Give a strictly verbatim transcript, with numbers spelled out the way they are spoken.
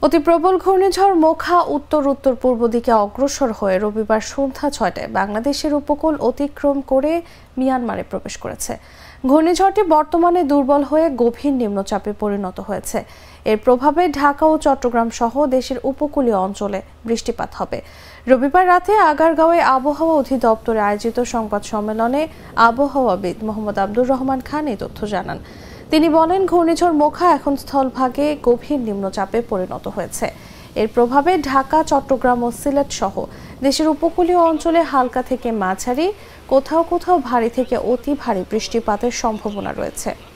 অতি প্রবল ঘূর্ণিঝড় মোখা উত্তর উত্তর পূর্ব দিকে অগ্রসর হয়ে রবিবার সন্ধ্যা ছয়টায় বাংলাদেশের উপকূল অতিক্রম করে মিয়ানমারে প্রবেশ করেছে। ঘূর্ণিঝড়টি বর্তমানে দুর্বল হয়ে গভীর নিম্নচাপে পরিণত হয়েছে। এর প্রভাবে ঢাকা ও চট্টগ্রাম সহ দেশের উপকূলীয় অঞ্চলে বৃষ্টিপাত হবে। রবিবার রাতে আগারগাঁওয়ে আবহাওয়া অধিদপ্তরে আয়োজিত সংবাদ সম্মেলনে আবহাওয়াবিদ মোহাম্মদ আব্দুর রহমান খান এই তথ্য জানান। তিনি বলেন, ঘূর্ণিঝড় মোখা এখন স্থলভাগে গভীর নিম্নচাপে পরিণত হয়েছে। এর প্রভাবে ঢাকা, চট্টগ্রাম ও সিলেট সহ দেশের উপকূলীয় অঞ্চলে হালকা থেকে মাঝারি, কোথাও কোথাও ভারী থেকে অতি ভারী বৃষ্টিপাতের সম্ভাবনা রয়েছে।